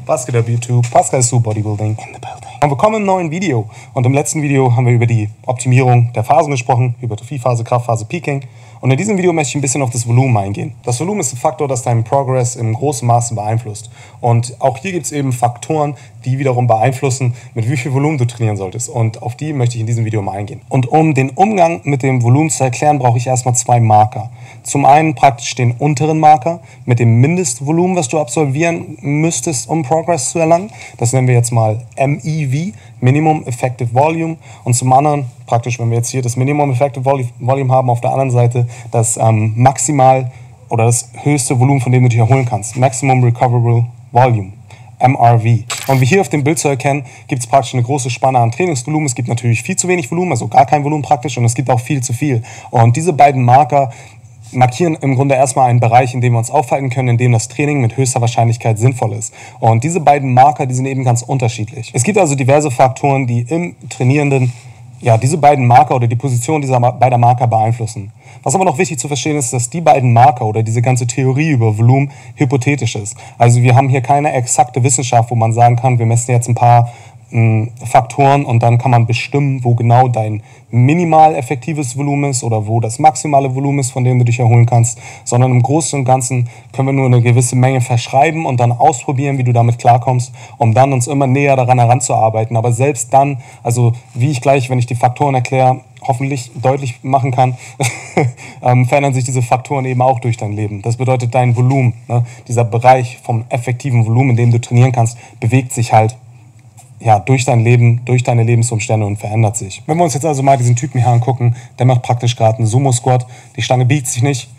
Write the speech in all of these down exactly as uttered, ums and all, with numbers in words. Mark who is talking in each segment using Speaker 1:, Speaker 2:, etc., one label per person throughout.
Speaker 1: Was geht ab YouTube? Pascal Su Bodybuilding in the building. Und willkommen im neuen Video. Und im letzten Video haben wir über die Optimierung der Phasen gesprochen, Hypertrophiephase, Kraftphase, Peaking. Und in diesem Video möchte ich ein bisschen auf das Volumen eingehen. Das Volumen ist ein Faktor, das deinen Progress im großen Maße beeinflusst. Und auch hier gibt es eben Faktoren, die wiederum beeinflussen, mit wie viel Volumen du trainieren solltest. Und auf die möchte ich in diesem Video mal eingehen. Und um den Umgang mit dem Volumen zu erklären, brauche ich erstmal zwei Marker. Zum einen praktisch den unteren Marker mit dem Mindestvolumen, was du absolvieren müsstest, um Progress zu erlangen. Das nennen wir jetzt mal M E V, Minimum Effective Volume. Und zum anderen praktisch, wenn wir jetzt hier das Minimum Effective Volume haben, auf der anderen Seite das ähm, maximal oder das höchste Volumen, von dem du dich erholen kannst. Maximum Recoverable Volume. M R V. Und wie hier auf dem Bild zu erkennen, gibt es praktisch eine große Spanne an Trainingsvolumen. Es gibt natürlich viel zu wenig Volumen, also gar kein Volumen praktisch, und es gibt auch viel zu viel. Und diese beiden Marker markieren im Grunde erstmal einen Bereich, in dem wir uns aufhalten können, in dem das Training mit höchster Wahrscheinlichkeit sinnvoll ist. Und diese beiden Marker, die sind eben ganz unterschiedlich. Es gibt also diverse Faktoren, die im Trainierenden ja, diese beiden Marker oder die Position dieser beider Marker beeinflussen. Was aber noch wichtig zu verstehen ist, dass die beiden Marker oder diese ganze Theorie über Volumen hypothetisch ist. Also wir haben hier keine exakte Wissenschaft, wo man sagen kann, wir messen jetzt ein paar mh, Faktoren und dann kann man bestimmen, wo genau dein minimal effektives Volumen ist oder wo das maximale Volumen ist, von dem du dich erholen kannst, sondern im Großen und Ganzen können wir nur eine gewisse Menge verschreiben und dann ausprobieren, wie du damit klarkommst, um dann uns immer näher daran heranzuarbeiten. Aber selbst dann, also wie ich gleich, wenn ich die Faktoren erkläre, hoffentlich deutlich machen kann, ähm, verändern sich diese Faktoren eben auch durch dein Leben. Das bedeutet, dein Volumen, ne, dieser Bereich vom effektiven Volumen, in dem du trainieren kannst, bewegt sich halt ja, durch dein Leben, durch deine Lebensumstände und verändert sich. Wenn wir uns jetzt also mal diesen Typen hier angucken, der macht praktisch gerade einen Sumo-Squat, die Stange biegt sich nicht.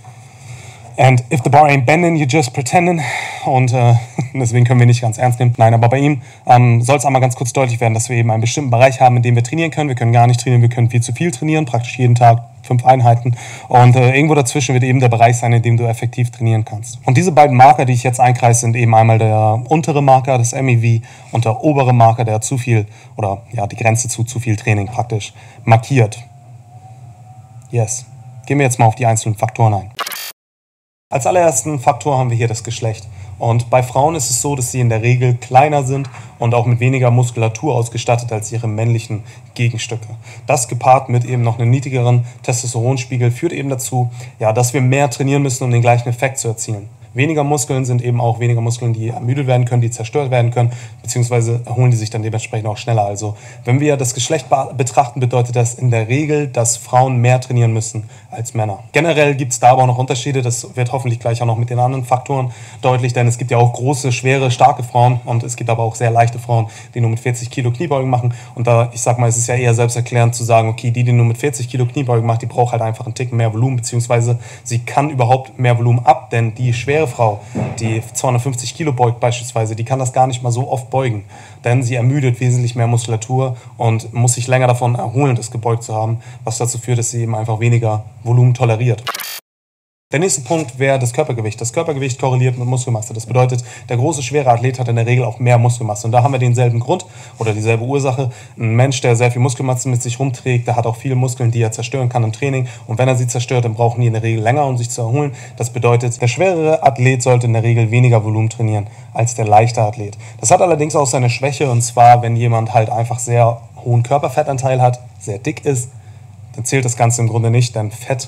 Speaker 1: And if the bar ain't bending, you're just pretending. Und äh, deswegen können wir nicht ganz ernst nehmen. Nein, aber bei ihm ähm, soll es einmal ganz kurz deutlich werden, dass wir eben einen bestimmten Bereich haben, in dem wir trainieren können. Wir können gar nicht trainieren, wir können viel zu viel trainieren, praktisch jeden Tag fünf Einheiten. Und äh, irgendwo dazwischen wird eben der Bereich sein, in dem du effektiv trainieren kannst. Und diese beiden Marker, die ich jetzt einkreise, sind eben einmal der untere Marker, das M E V, und der obere Marker, der zu viel, oder ja, die Grenze zu zu viel Training praktisch markiert. Yes. Gehen wir jetzt mal auf die einzelnen Faktoren ein. Als allerersten Faktor haben wir hier das Geschlecht. Und bei Frauen ist es so, dass sie in der Regel kleiner sind und auch mit weniger Muskulatur ausgestattet als ihre männlichen Gegenstücke. Das gepaart mit eben noch einem niedrigeren Testosteronspiegel führt eben dazu, ja, dass wir mehr trainieren müssen, um den gleichen Effekt zu erzielen. Weniger Muskeln sind eben auch weniger Muskeln, die ermüdet werden können, die zerstört werden können, beziehungsweise erholen die sich dann dementsprechend auch schneller. Also wenn wir das Geschlecht betrachten, bedeutet das in der Regel, dass Frauen mehr trainieren müssen als Männer. Generell gibt es da aber auch noch Unterschiede, das wird hoffentlich gleich auch noch mit den anderen Faktoren deutlich, denn es gibt ja auch große, schwere, starke Frauen und es gibt aber auch sehr leichte Frauen, die nur mit vierzig Kilo Kniebeugen machen. Und da, ich sag mal, es ist ja eher selbsterklärend zu sagen, okay, die, die nur mit vierzig Kilo Kniebeugen macht, die braucht halt einfach einen Ticken mehr Volumen, beziehungsweise sie kann überhaupt mehr Volumen ab, denn die schwere Frau, die zweihundertfünfzig Kilo beugt beispielsweise, die kann das gar nicht mal so oft beugen, denn sie ermüdet wesentlich mehr Muskulatur und muss sich länger davon erholen, das gebeugt zu haben, was dazu führt, dass sie eben einfach weniger Volumen toleriert. Der nächste Punkt wäre das Körpergewicht. Das Körpergewicht korreliert mit Muskelmasse. Das bedeutet, der große, schwere Athlet hat in der Regel auch mehr Muskelmasse. Und da haben wir denselben Grund oder dieselbe Ursache. Ein Mensch, der sehr viel Muskelmasse mit sich rumträgt, der hat auch viele Muskeln, die er zerstören kann im Training. Und wenn er sie zerstört, dann brauchen die in der Regel länger, um sich zu erholen. Das bedeutet, der schwerere Athlet sollte in der Regel weniger Volumen trainieren als der leichte Athlet. Das hat allerdings auch seine Schwäche. Und zwar, wenn jemand halt einfach sehr hohen Körperfettanteil hat, sehr dick ist, dann zählt das Ganze im Grunde nicht, denn Fett,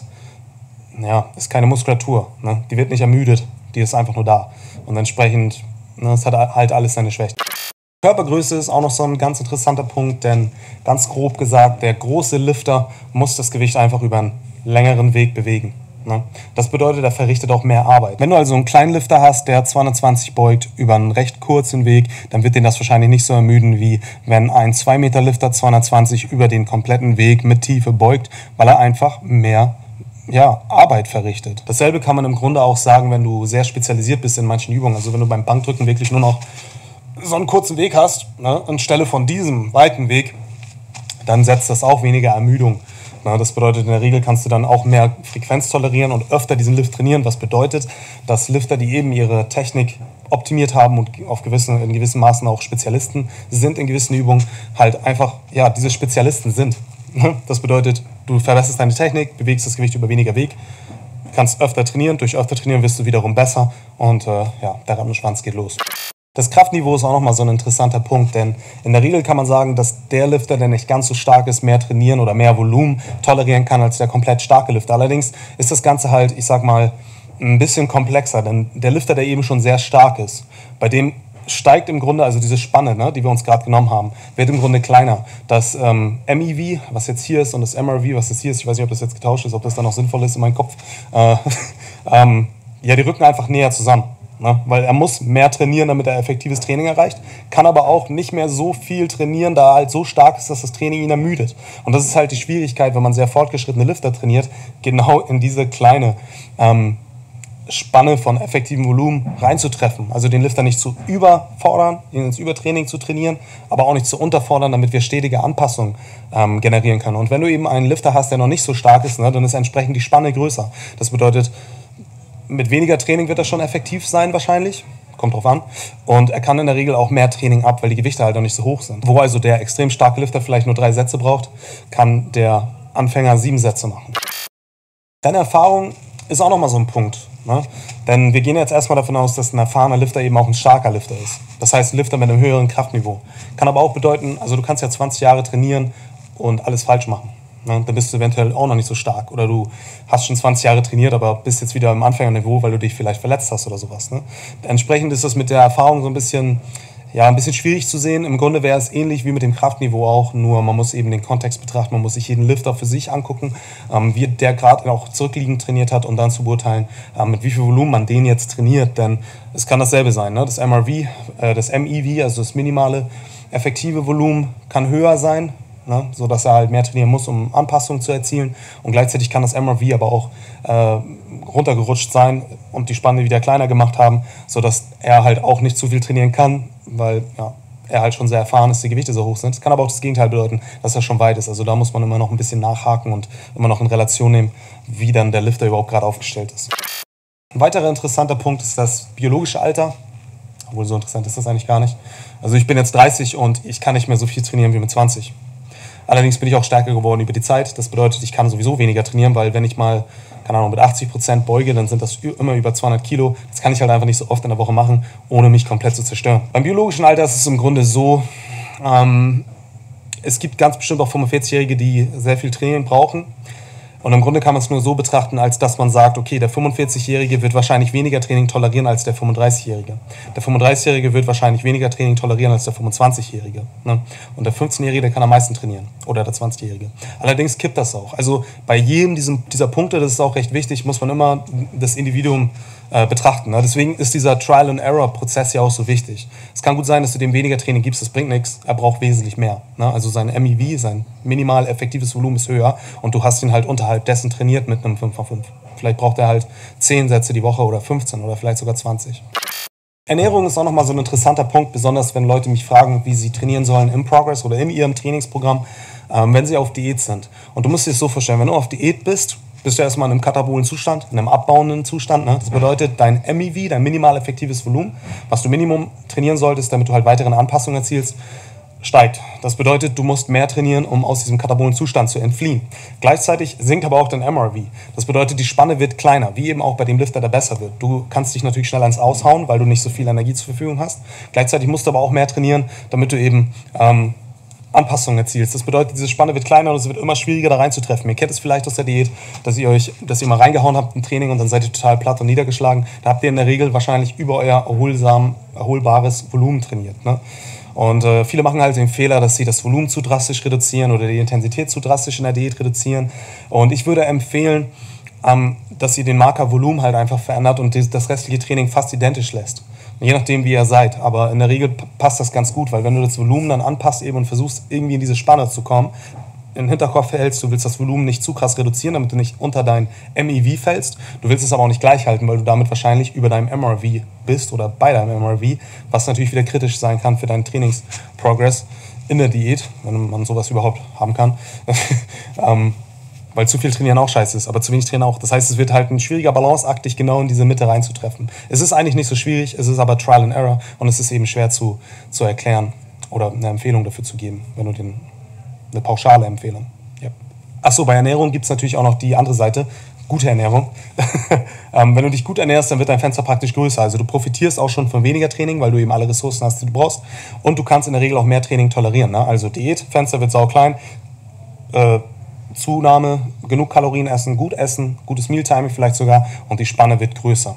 Speaker 1: ja, ist keine Muskulatur, ne? Die wird nicht ermüdet, die ist einfach nur da. Und entsprechend, ne, es hat halt alles seine Schwächen. Körpergröße ist auch noch so ein ganz interessanter Punkt, denn ganz grob gesagt, der große Lifter muss das Gewicht einfach über einen längeren Weg bewegen. Ne? Das bedeutet, er verrichtet auch mehr Arbeit. Wenn du also einen kleinen Lifter hast, der zweihundertzwanzig beugt über einen recht kurzen Weg, dann wird den das wahrscheinlich nicht so ermüden, wie wenn ein zwei Meter Lifter zweihundertzwanzig über den kompletten Weg mit Tiefe beugt, weil er einfach mehr ja, Arbeit verrichtet. Dasselbe kann man im Grunde auch sagen, wenn du sehr spezialisiert bist in manchen Übungen. Also wenn du beim Bankdrücken wirklich nur noch so einen kurzen Weg hast, ne, anstelle von diesem weiten Weg, dann setzt das auch weniger Ermüdung. Na, das bedeutet, in der Regel kannst du dann auch mehr Frequenz tolerieren und öfter diesen Lift trainieren, was bedeutet, dass Lifter, die eben ihre Technik optimiert haben und auf gewissen, in gewissem Maßen auch Spezialisten sind in gewissen Übungen, halt einfach ja, diese Spezialisten sind. Das bedeutet, du verbesserst deine Technik, bewegst das Gewicht über weniger Weg, kannst öfter trainieren, durch öfter trainieren wirst du wiederum besser und äh, ja, der Rattenschwanz geht los. Das Kraftniveau ist auch nochmal so ein interessanter Punkt, denn in der Regel kann man sagen, dass der Lifter, der nicht ganz so stark ist, mehr trainieren oder mehr Volumen tolerieren kann als der komplett starke Lifter. Allerdings ist das Ganze halt, ich sag mal, ein bisschen komplexer, denn der Lifter, der eben schon sehr stark ist, bei dem steigt im Grunde, also diese Spanne, ne, die wir uns gerade genommen haben, wird im Grunde kleiner. Das ähm, M E V, was jetzt hier ist, und das M R V, was jetzt hier ist, ich weiß nicht, ob das jetzt getauscht ist, ob das dann noch sinnvoll ist in meinem Kopf, äh, ähm, ja, die rücken einfach näher zusammen. Ne? Weil er muss mehr trainieren, damit er effektives Training erreicht, kann aber auch nicht mehr so viel trainieren, da er halt so stark ist, dass das Training ihn ermüdet. Und das ist halt die Schwierigkeit, wenn man sehr fortgeschrittene Lifter trainiert, genau in diese kleine ähm, Spanne von effektivem Volumen reinzutreffen. Also den Lifter nicht zu überfordern, ihn ins Übertraining zu trainieren, aber auch nicht zu unterfordern, damit wir stetige Anpassungen ähm, generieren können. Und wenn du eben einen Lifter hast, der noch nicht so stark ist, ne, dann ist entsprechend die Spanne größer. Das bedeutet, mit weniger Training wird er schon effektiv sein wahrscheinlich, kommt drauf an. Und er kann in der Regel auch mehr Training ab, weil die Gewichte halt noch nicht so hoch sind. Wo also der extrem starke Lifter vielleicht nur drei Sätze braucht, kann der Anfänger sieben Sätze machen. Deine Erfahrung ist auch nochmal so ein Punkt. Ne? Denn wir gehen jetzt erstmal davon aus, dass ein erfahrener Lifter eben auch ein starker Lifter ist. Das heißt, ein Lifter mit einem höheren Kraftniveau. Kann aber auch bedeuten, also du kannst ja zwanzig Jahre trainieren und alles falsch machen. Ne? Dann bist du eventuell auch noch nicht so stark. Oder du hast schon zwanzig Jahre trainiert, aber bist jetzt wieder im Anfängerniveau, weil du dich vielleicht verletzt hast oder sowas. Ne? Entsprechend ist das mit der Erfahrung so ein bisschen, ja, ein bisschen schwierig zu sehen. Im Grunde wäre es ähnlich wie mit dem Kraftniveau auch, nur man muss eben den Kontext betrachten, man muss sich jeden Lifter für sich angucken, ähm, wie der gerade auch zurückliegend trainiert hat und dann zu beurteilen, ähm, mit wie viel Volumen man den jetzt trainiert. Denn es kann dasselbe sein. Ne? Das M R V, äh, das M E V, also das minimale effektive Volumen, kann höher sein, ne? Sodass er halt mehr trainieren muss, um Anpassungen zu erzielen. Und gleichzeitig kann das M R V aber auch äh, runtergerutscht sein und die Spanne wieder kleiner gemacht haben, sodass er halt auch nicht zu viel trainieren kann, weil ja, er halt schon sehr erfahren ist, die Gewichte so hoch sind. Das kann aber auch das Gegenteil bedeuten, dass er schon weit ist. Also da muss man immer noch ein bisschen nachhaken und immer noch in Relation nehmen, wie dann der Lifter überhaupt gerade aufgestellt ist. Ein weiterer interessanter Punkt ist das biologische Alter. Obwohl, so interessant ist das eigentlich gar nicht. Also ich bin jetzt dreißig und ich kann nicht mehr so viel trainieren wie mit zwanzig. Allerdings bin ich auch stärker geworden über die Zeit. Das bedeutet, ich kann sowieso weniger trainieren, weil wenn ich mal, keine Ahnung, mit achtzig Prozent beuge, dann sind das immer über zweihundert Kilo. Das kann ich halt einfach nicht so oft in der Woche machen, ohne mich komplett zu zerstören. Beim biologischen Alter ist es im Grunde so, ähm, es gibt ganz bestimmt auch fünfundvierzigjährige, die sehr viel Training brauchen. Und im Grunde kann man es nur so betrachten, als dass man sagt, okay, der fünfundvierzigjährige wird wahrscheinlich weniger Training tolerieren als der fünfunddreißigjährige. Der fünfunddreißigjährige wird wahrscheinlich weniger Training tolerieren als der fünfundzwanzigjährige. Ne? Und der fünfzehnjährige, der kann am meisten trainieren. Oder der zwanzigjährige. Allerdings kippt das auch. Also bei jedem diesem, dieser Punkte, das ist auch recht wichtig, muss man immer das Individuum äh, betrachten. Ne? Deswegen ist dieser Trial-and-Error-Prozess ja auch so wichtig. Es kann gut sein, dass du dem weniger Training gibst, das bringt nichts. Er braucht wesentlich mehr. Ne? Also sein M E V, sein minimal effektives Volumen ist höher und du hast ihn halt unterhalb dessen trainiert mit einem fünf mal fünf. Vielleicht braucht er halt zehn Sätze die Woche oder fünfzehn oder vielleicht sogar zwanzig. Ernährung ist auch nochmal so ein interessanter Punkt, besonders wenn Leute mich fragen, wie sie trainieren sollen im Progress oder in ihrem Trainingsprogramm, ähm, wenn sie auf Diät sind. Und du musst dir das so vorstellen, wenn du auf Diät bist, bist du erstmal in einem katabolen Zustand, in einem abbauenden Zustand. Ne? Das bedeutet, dein M E V, dein minimal effektives Volumen, was du Minimum trainieren solltest, damit du halt weitere Anpassungen erzielst, steigt. Das bedeutet, du musst mehr trainieren, um aus diesem katabolen Zustand zu entfliehen. Gleichzeitig sinkt aber auch dein M R V. Das bedeutet, die Spanne wird kleiner, wie eben auch bei dem Lifter, der besser wird. Du kannst dich natürlich schneller ins Aushauen, weil du nicht so viel Energie zur Verfügung hast. Gleichzeitig musst du aber auch mehr trainieren, damit du eben ähm, Anpassungen erzielst. Das bedeutet, diese Spanne wird kleiner und es wird immer schwieriger, da reinzutreffen. Ihr kennt es vielleicht aus der Diät, dass ihr euch, dass ihr mal reingehauen habt im Training und dann seid ihr total platt und niedergeschlagen. Da habt ihr in der Regel wahrscheinlich über euer erholsam, erholbares Volumen trainiert. Ne? Und äh, viele machen halt den Fehler, dass sie das Volumen zu drastisch reduzieren oder die Intensität zu drastisch in der Diät reduzieren. Und ich würde empfehlen, ähm, dass ihr den Marker Volumen halt einfach verändert und das restliche Training fast identisch lässt. Je nachdem, wie ihr seid. Aber in der Regel passt das ganz gut, weil wenn du das Volumen dann anpasst eben und versuchst, irgendwie in diese Spanne zu kommen, im Hinterkopf hältst, du willst das Volumen nicht zu krass reduzieren, damit du nicht unter dein M E V fällst. Du willst es aber auch nicht gleich halten, weil du damit wahrscheinlich über deinem M R V bist oder bei deinem M R V, was natürlich wieder kritisch sein kann für deinen Trainingsprogress in der Diät, wenn man sowas überhaupt haben kann. ähm, weil zu viel Trainieren auch scheiße ist, aber zu wenig Trainieren auch. Das heißt, es wird halt ein schwieriger Balanceakt, dich genau in diese Mitte reinzutreffen. Es ist eigentlich nicht so schwierig, es ist aber Trial and Error und es ist eben schwer zu, zu erklären oder eine Empfehlung dafür zu geben, wenn du den eine pauschale Empfehlung. Ja. Achso, bei Ernährung gibt es natürlich auch noch die andere Seite. gute Ernährung. ähm, wenn du dich gut ernährst, dann wird dein Fenster praktisch größer. Also du profitierst auch schon von weniger Training, weil du eben alle Ressourcen hast, die du brauchst. Und du kannst in der Regel auch mehr Training tolerieren. Ne? Also Diät, Fenster wird sauklein. Äh, Zunahme, genug Kalorien essen, gut essen, gutes Mealtiming vielleicht sogar und die Spanne wird größer.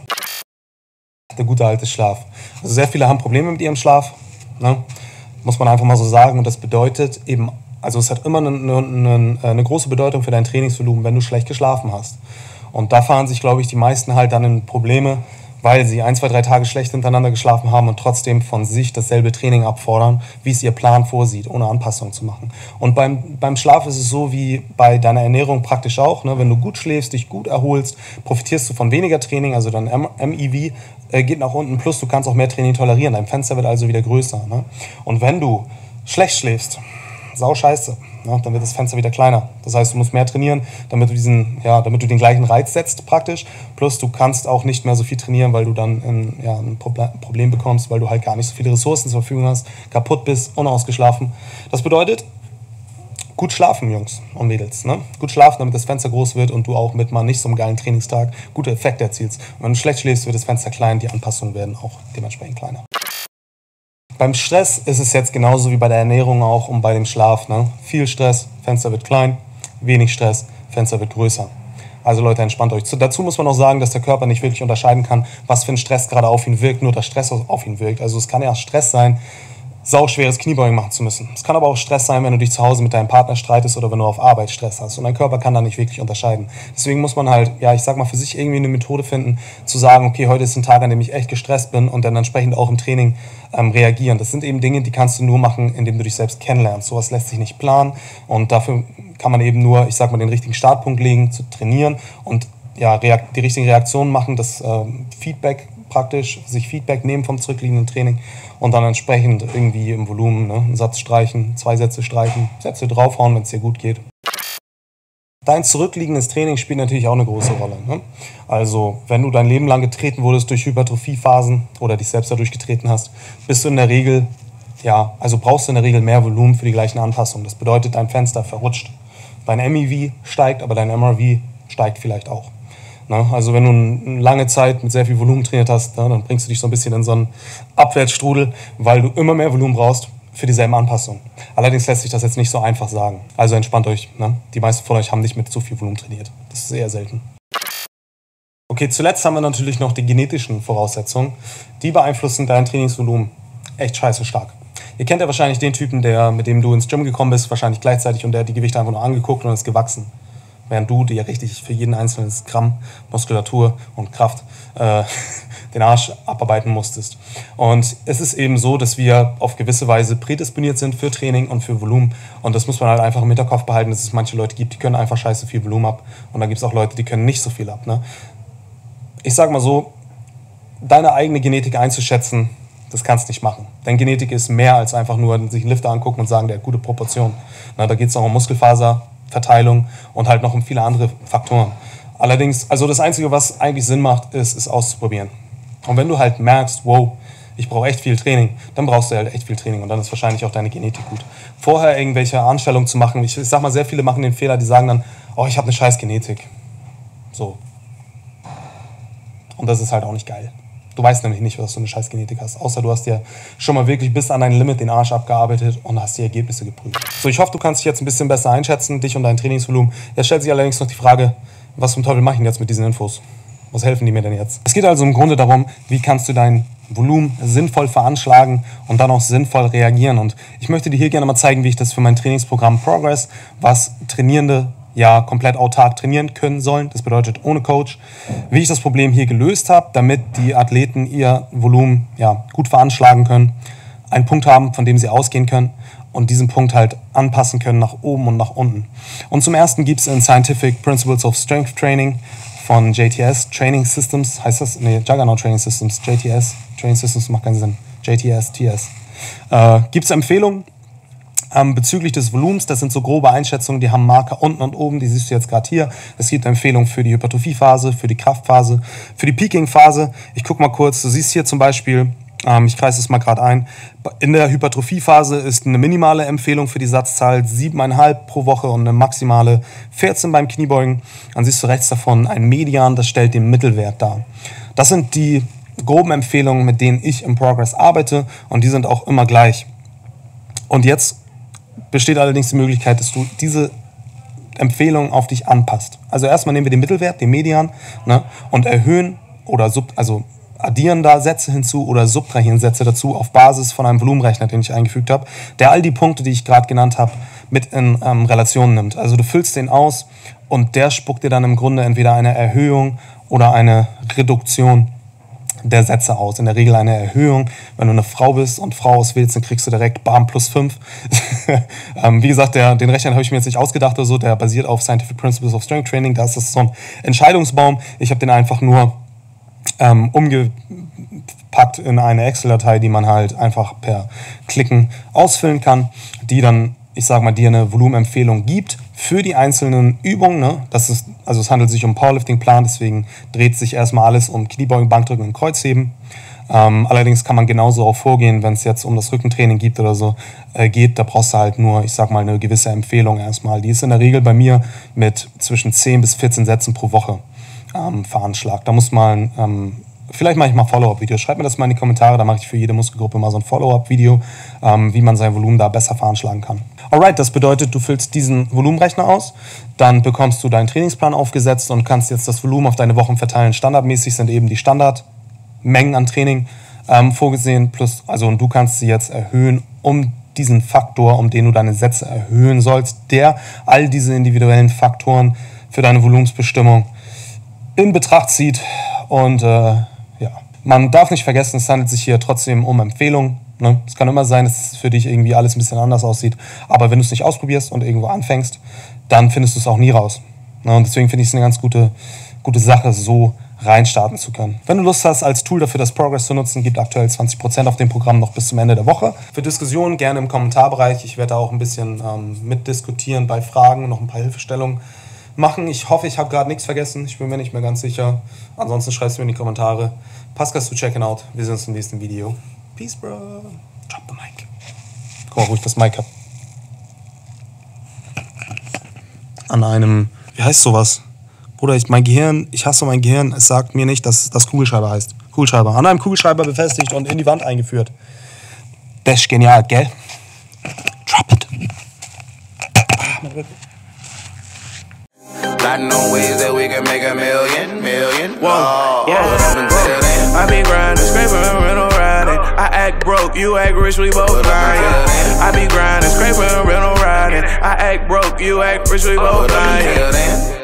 Speaker 1: Der gute alte Schlaf. Also sehr viele haben Probleme mit ihrem Schlaf, ne? Muss man einfach mal so sagen. Und das bedeutet eben, also es hat immer eine, eine, eine große Bedeutung für dein Trainingsvolumen, wenn du schlecht geschlafen hast. Und da fahren sich, glaube ich, die meisten halt dann in Probleme, weil sie ein, zwei, drei Tage schlecht hintereinander geschlafen haben und trotzdem von sich dasselbe Training abfordern, wie es ihr Plan vorsieht, ohne Anpassung zu machen. Und beim, beim Schlaf ist es so wie bei deiner Ernährung praktisch auch. Ne? Wenn du gut schläfst, dich gut erholst, profitierst du von weniger Training, also dein M E V äh, geht nach unten, plus du kannst auch mehr Training tolerieren. Dein Fenster wird also wieder größer. Ne? Und wenn du schlecht schläfst, sau scheiße, ja, dann wird das Fenster wieder kleiner. Das heißt, du musst mehr trainieren, damit du, diesen, ja, damit du den gleichen Reiz setzt praktisch. Plus du kannst auch nicht mehr so viel trainieren, weil du dann in, ja, ein Problem bekommst, weil du halt gar nicht so viele Ressourcen zur Verfügung hast, kaputt bist, unausgeschlafen. Das bedeutet, gut schlafen, Jungs und Mädels. Ne? Gut schlafen, damit das Fenster groß wird und du auch mit mal nicht so einem geilen Trainingstag gute Effekte erzielst. Und wenn du schlecht schläfst, wird das Fenster klein, die Anpassungen werden auch dementsprechend kleiner. Beim Stress ist es jetzt genauso wie bei der Ernährung auch und bei dem Schlaf. Ne? Viel Stress, Fenster wird klein, wenig Stress, Fenster wird größer. Also Leute, entspannt euch. Dazu muss man auch sagen, dass der Körper nicht wirklich unterscheiden kann, was für ein Stress gerade auf ihn wirkt, nur dass Stress auf ihn wirkt. Also es kann ja Stress sein, sauschweres Kniebeugen machen zu müssen. Es kann aber auch Stress sein, wenn du dich zu Hause mit deinem Partner streitest oder wenn du auf Arbeit Stress hast. Und dein Körper kann da nicht wirklich unterscheiden. Deswegen muss man halt, ja, ich sag mal, für sich irgendwie eine Methode finden, zu sagen, okay, heute ist ein Tag, an dem ich echt gestresst bin und dann entsprechend auch im Training ähm, reagieren. Das sind eben Dinge, die kannst du nur machen, indem du dich selbst kennenlernst. Sowas lässt sich nicht planen und dafür kann man eben nur, ich sag mal, den richtigen Startpunkt legen, zu trainieren und ja, die richtigen Reaktionen machen, das ähm, Feedback praktisch, sich Feedback nehmen vom zurückliegenden Training und dann entsprechend irgendwie im Volumen, ne, einen Satz streichen, zwei Sätze streichen, Sätze draufhauen, wenn es dir gut geht. Dein zurückliegendes Training spielt natürlich auch eine große Rolle. Ne? Also, wenn du dein Leben lang getreten wurdest durch Hypertrophiephasen oder dich selbst dadurch getreten hast, bist du in der Regel, ja, also brauchst du in der Regel mehr Volumen für die gleichen Anpassungen. Das bedeutet, dein Fenster verrutscht. Dein M E V steigt, aber dein M R V steigt vielleicht auch. Ne? Also wenn du eine lange Zeit mit sehr viel Volumen trainiert hast, ne, dann bringst du dich so ein bisschen in so einen Abwärtsstrudel, weil du immer mehr Volumen brauchst für dieselben Anpassungen. Allerdings lässt sich das jetzt nicht so einfach sagen. Also entspannt euch. Ne? Die meisten von euch haben nicht mit zu viel Volumen trainiert. Das ist eher selten. Okay, zuletzt haben wir natürlich noch die genetischen Voraussetzungen. Die beeinflussen dein Trainingsvolumen echt scheiße stark. Ihr kennt ja wahrscheinlich den Typen, der, mit dem du ins Gym gekommen bist, wahrscheinlich gleichzeitig, und der hat die Gewichte einfach nur angeguckt und ist gewachsen. Während du dir richtig für jeden einzelnen Gramm Muskulatur und Kraft äh, den Arsch abarbeiten musstest. Und es ist eben so, dass wir auf gewisse Weise prädisponiert sind für Training und für Volumen. Und das muss man halt einfach im Hinterkopf behalten, dass es manche Leute gibt, die können einfach scheiße viel Volumen ab. Und dann gibt es auch Leute, die können nicht so viel ab. Ne? Ich sag mal so, deine eigene Genetik einzuschätzen, das kannst du nicht machen. Denn Genetik ist mehr als einfach nur sich einen Lifter angucken und sagen, der hat gute Proportionen. Na, da geht es auch um Muskelfaserverteilung und halt noch um viele andere Faktoren. Allerdings, also das Einzige, was eigentlich Sinn macht, ist, es auszuprobieren. Und wenn du halt merkst, wow, ich brauche echt viel Training, dann brauchst du halt echt viel Training und dann ist wahrscheinlich auch deine Genetik gut. Vorher irgendwelche Anstellungen zu machen, ich, ich sag mal, sehr viele machen den Fehler, die sagen dann, oh, ich habe eine scheiß Genetik. So. Und das ist halt auch nicht geil. Du weißt nämlich nicht, was du eine scheiß Genetik hast, außer du hast dir schon mal wirklich bis an dein Limit den Arsch abgearbeitet und hast die Ergebnisse geprüft. So, ich hoffe, du kannst dich jetzt ein bisschen besser einschätzen, dich und dein Trainingsvolumen. Jetzt stellt sich allerdings noch die Frage, was zum Teufel mache ich denn jetzt mit diesen Infos? Was helfen die mir denn jetzt? Es geht also im Grunde darum, wie kannst du dein Volumen sinnvoll veranschlagen und dann auch sinnvoll reagieren. Und ich möchte dir hier gerne mal zeigen, wie ich das für mein Trainingsprogramm Progress, was Trainierende ja komplett autark trainieren können sollen, das bedeutet ohne Coach, wie ich das Problem hier gelöst habe, damit die Athleten ihr Volumen ja, gut veranschlagen können, einen Punkt haben, von dem sie ausgehen können und diesen Punkt halt anpassen können nach oben und nach unten. Und zum Ersten gibt es in Scientific Principles of Strength Training von J T S, Training Systems, heißt das? Nee, Juggernaut Training Systems, J T S, Training Systems macht keinen Sinn, J T S, T S. Äh, gibt es Empfehlungen ähm, bezüglich des Volumens, das sind so grobe Einschätzungen, die haben Marker unten und oben, die siehst du jetzt gerade hier. Es gibt Empfehlungen für die Hypertrophiephase, für die Kraftphase, für die Peaking-Phase. Ich guck mal kurz, du siehst hier zum Beispiel Ähm, ich kreise es mal gerade ein. In der Hypertrophiephase ist eine minimale Empfehlung für die Satzzahl sieben Komma fünf pro Woche und eine maximale vierzehn beim Kniebeugen. Dann siehst du rechts davon ein Median, das stellt den Mittelwert dar. Das sind die groben Empfehlungen, mit denen ich im Progress arbeite, und die sind auch immer gleich. Und jetzt besteht allerdings die Möglichkeit, dass du diese Empfehlungen auf dich anpasst. Also erstmal nehmen wir den Mittelwert, den Median, ne, und erhöhen oder sub, also addieren da Sätze hinzu oder subtrahieren Sätze dazu auf Basis von einem Volumenrechner, den ich eingefügt habe, der all die Punkte, die ich gerade genannt habe, mit in ähm, Relation nimmt. Also du füllst den aus und der spuckt dir dann im Grunde entweder eine Erhöhung oder eine Reduktion der Sätze aus. In der Regel eine Erhöhung. Wenn du eine Frau bist und Frau auswählst, dann kriegst du direkt bam plus fünf. ähm, wie gesagt, der, den Rechner habe ich mir jetzt nicht ausgedacht oder so, der basiert auf Scientific Principles of Strength Training. Da ist das so ein Entscheidungsbaum. Ich habe den einfach nur ähm, umgepackt in eine Excel-Datei, die man halt einfach per Klicken ausfüllen kann, die dann, ich sag mal, dir eine Volumenempfehlung gibt für die einzelnen Übungen. Ne? Das ist, also es handelt sich um einen Powerlifting-Plan, deswegen dreht sich erstmal alles um Kniebeugen, Bankdrücken und Kreuzheben. Ähm, allerdings kann man genauso auch vorgehen, wenn es jetzt um das Rückentraining geht oder so äh, geht, da brauchst du halt nur, ich sag mal, eine gewisse Empfehlung erstmal. Die ist in der Regel bei mir mit zwischen zehn bis vierzehn Sätzen pro Woche ähm, veranschlagt. Da muss man, ähm, vielleicht mache ich mal Follow-up-Videos. Schreibt mir das mal in die Kommentare, da mache ich für jede Muskelgruppe mal so ein Follow-up-Video, ähm, wie man sein Volumen da besser veranschlagen kann. Alright, das bedeutet, du füllst diesen Volumenrechner aus, dann bekommst du deinen Trainingsplan aufgesetzt und kannst jetzt das Volumen auf deine Wochen verteilen. Standardmäßig sind eben die Standardmengen an Training ähm, vorgesehen, plus, also und du kannst sie jetzt erhöhen um diesen Faktor, um den du deine Sätze erhöhen sollst, der all diese individuellen Faktoren für deine Volumensbestimmung in Betracht zieht. Und äh, ja, man darf nicht vergessen, es handelt sich hier trotzdem um Empfehlungen. Ne? Es kann immer sein, dass es für dich irgendwie alles ein bisschen anders aussieht. Aber wenn du es nicht ausprobierst und irgendwo anfängst, dann findest du es auch nie raus. Ne? Und deswegen finde ich es eine ganz gute, gute Sache, so reinstarten zu können. Wenn du Lust hast, als Tool dafür das Progress zu nutzen, gibt aktuell zwanzig Prozent auf dem Programm noch bis zum Ende der Woche. Für Diskussionen gerne im Kommentarbereich. Ich werde da auch ein bisschen ähm, mitdiskutieren bei Fragen und noch ein paar Hilfestellungen machen. Ich hoffe, ich habe gerade nichts vergessen. Ich bin mir nicht mehr ganz sicher. Ansonsten schreibst du mir in die Kommentare. Pascal zu checken out. Wir sehen uns im nächsten Video. Peace, bro. Drop the mic. Guck mal, wo ich das Mic hab. An einem, wie heißt sowas? Bruder, ich, mein Gehirn, ich hasse mein Gehirn. Es sagt mir nicht, dass das Kugelschreiber heißt. Kugelschreiber. An einem Kugelschreiber befestigt und in die Wand eingeführt. Das ist genial, gell? Drop it.
Speaker 2: I know ways that we can make a million, million. Whoa, whoa. I be grinding, scraping, rental riding. I act broke, you act rich, we both lying. I be grinding, scraping, rental riding. I act broke, you act rich, we both lying.